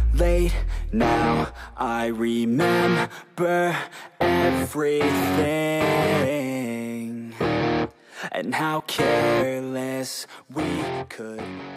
late now. I remember everything, and how careless we could